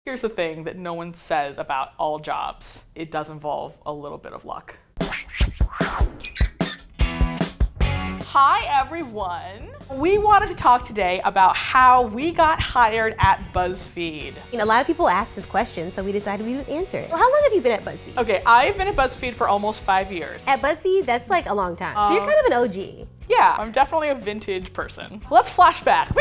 Here's the thing that no one says about all jobs. It does involve a little bit of luck. Hi everyone. We wanted to talk today about how we got hired at BuzzFeed. A lot of people ask this question, so we decided we would answer it. Well, how long have you been at BuzzFeed? Okay, I've been at BuzzFeed for almost 5 years. At BuzzFeed, that's like a long time. So you're kind of an OG. Yeah, I'm definitely a vintage person. Let's flash back.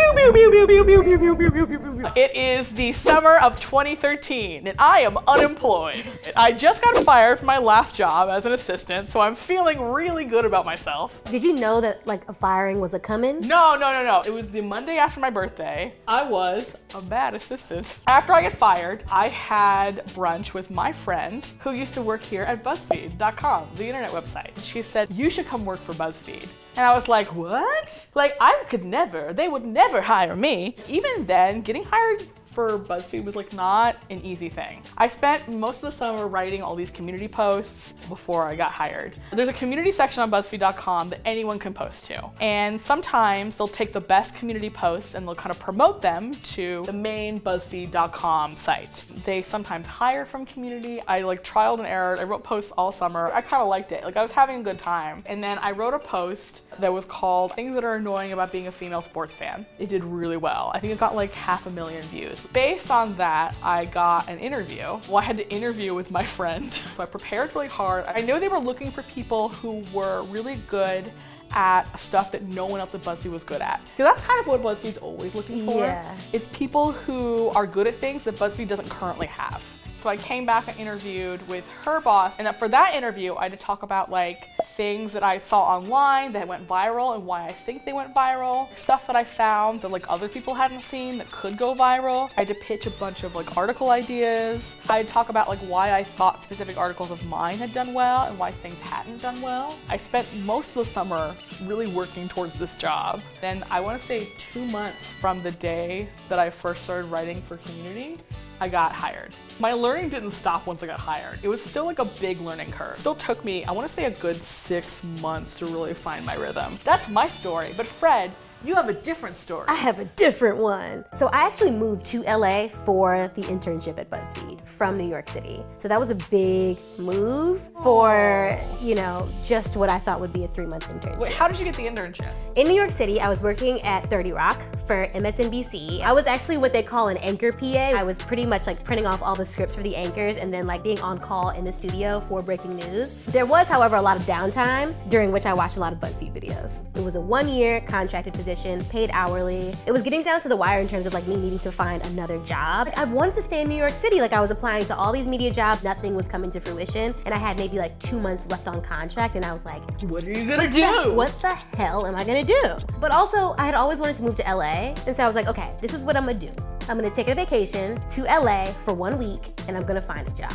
It is the summer of 2013 and I am unemployed. I just got fired from my last job as an assistant, so I'm feeling really good about myself. Did you know that like a firing was a coming? No. It was the Monday after my birthday. I was a bad assistant. After I got fired, I had brunch with my friend who used to work here at BuzzFeed.com, the internet website. She said, you should come work for BuzzFeed. And I was like, what? Like, I could never, they would never hire me. Even then, getting hired for BuzzFeed was like not an easy thing. I spent most of the summer writing all these community posts before I got hired. There's a community section on BuzzFeed.com that anyone can post to. And sometimes they'll take the best community posts and they'll kind of promote them to the main BuzzFeed.com site. They sometimes hire from community. I like trialed and errored. I wrote posts all summer. I kind of liked it. Like I was having a good time. And then I wrote a post that was called Things That Are Annoying About Being a Female Sports Fan. It did really well. I think it got like 500,000 views. Based on that, I got an interview. Well, I had to interview with my friend. So I prepared really hard. I know they were looking for people who were really good at stuff that no one else at BuzzFeed was good at. Because that's kind of what BuzzFeed's always looking for. Yeah. Is people who are good at things that BuzzFeed doesn't currently have. So I came back and interviewed with her boss, and for that interview, I had to talk about like things that I saw online that went viral and why I think they went viral, stuff that I found that like other people hadn't seen that could go viral. I had to pitch a bunch of like article ideas. I had to talk about like why I thought specific articles of mine had done well and why things hadn't done well. I spent most of the summer really working towards this job. Then I want to say 2 months from the day that I first started writing for Community, I got hired. My learning didn't stop once I got hired. It was still like a big learning curve. It still took me, I want to say a good 6 months to really find my rhythm. That's my story, but Fred, you have a different story. I have a different one. So I actually moved to LA for the internship at BuzzFeed from New York City. So that was a big move for, you know, just what I thought would be a 3-month internship. Wait, how did you get the internship? In New York City, I was working at 30 Rock for MSNBC. I was actually what they call an anchor PA. I was pretty much like printing off all the scripts for the anchors and then like being on call in the studio for breaking news. There was, however, a lot of downtime during which I watched a lot of BuzzFeed videos. It was a 1-year contracted position, paid hourly. It was getting down to the wire in terms of like me needing to find another job. Like, I wanted to stay in New York City. Like I was applying to all these media jobs, nothing was coming to fruition. And I had maybe like 2 months left on contract and I was like, what are you gonna do? What the hell am I gonna do? But also I had always wanted to move to LA. And so I was like, okay, this is what I'm gonna do. I'm gonna take a vacation to LA for 1 week and I'm gonna find a job.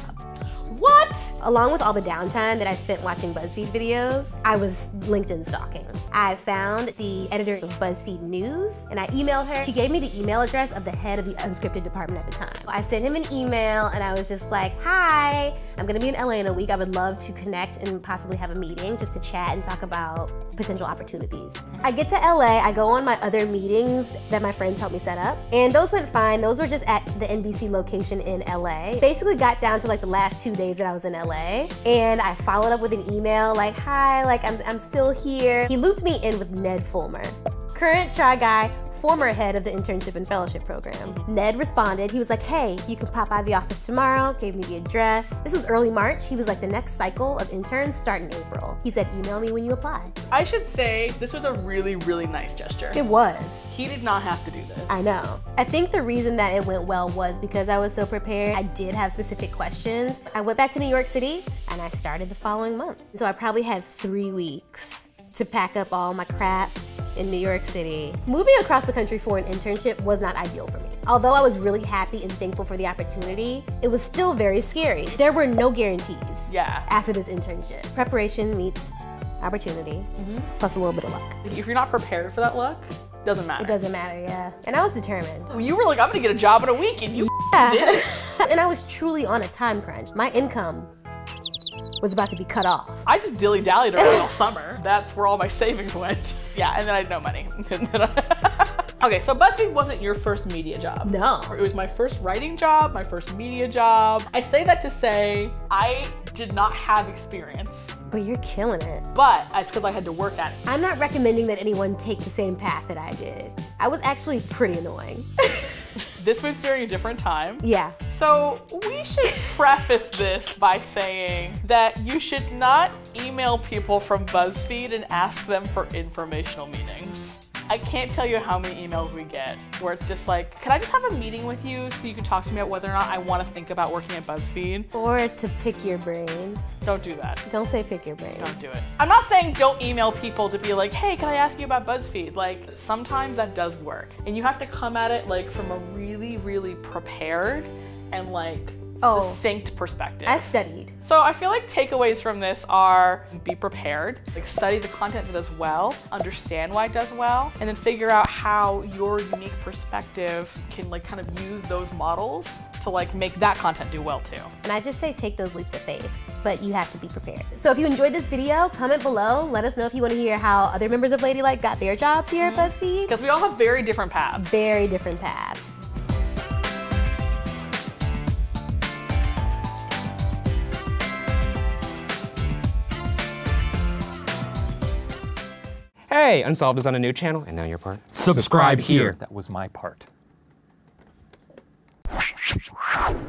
What? Along with all the downtime that I spent watching BuzzFeed videos, I was LinkedIn stalking. I found the editor of BuzzFeed News and I emailed her. She gave me the email address of the head of the unscripted department at the time. I sent him an email and I was just like, hi, I'm gonna be in LA in a week. I would love to connect and possibly have a meeting just to chat and talk about potential opportunities. I get to LA, I go on my other meetings that my friends helped me set up, and those went fine. Those were just at the NBC location in LA. Basically got down to like the last 2 days that I was in LA, and I followed up with an email like, hi, like I'm still here. He looped me in with Ned Fulmer, current Try Guy, former head of the internship and fellowship program. Ned responded. He was like, hey, you can pop by the office tomorrow, gave me the address. This was early March. He was like, the next cycle of interns start in April. He said, email me when you apply. I should say this was a really, really nice gesture. It was. He did not have to do this. I know. I think the reason that it went well was because I was so prepared. I did have specific questions. I went back to New York City and I started the following month. So I probably had 3 weeks to pack up all my crap in New York City. Moving across the country for an internship was not ideal for me. Although I was really happy and thankful for the opportunity, it was still very scary. There were no guarantees after this internship. Preparation meets opportunity, plus a little bit of luck. If you're not prepared for that luck, it doesn't matter. It doesn't matter, yeah. And I was determined. You were like, I'm gonna get a job in a week, and you did it. And I was truly on a time crunch. My income was about to be cut off. I just dilly-dallied around all summer. That's where all my savings went. Yeah, and then I had no money. Okay, so BuzzFeed wasn't your first media job. No. It was my first writing job, my first media job. I say that to say I did not have experience. But you're killing it. But it's because I had to work at it. I'm not recommending that anyone take the same path that I did. I was actually pretty annoying. This was during a different time. Yeah. So we should preface this by saying that you should not email people from BuzzFeed and ask them for informational meetings. I can't tell you how many emails we get where it's just like, can I just have a meeting with you so you can talk to me about whether or not I want to think about working at BuzzFeed? Or to pick your brain. Don't do that. Don't say pick your brain. Don't do it. I'm not saying don't email people to be like, hey, can I ask you about BuzzFeed? Like, sometimes that does work. And you have to come at it like from a really, really prepared and like succinct perspective. I studied. So I feel like takeaways from this are be prepared, like study the content that does well, understand why it does well, and then figure out how your unique perspective can like kind of use those models to like make that content do well too. And I just say take those leaps of faith, but you have to be prepared. So if you enjoyed this video, comment below. Let us know if you want to hear how other members of Ladylike got their jobs here at BuzzFeed. Because we all have very different paths. Very different paths. Hey, Unsolved is on a new channel, and now your part. Subscribe here. That was my part.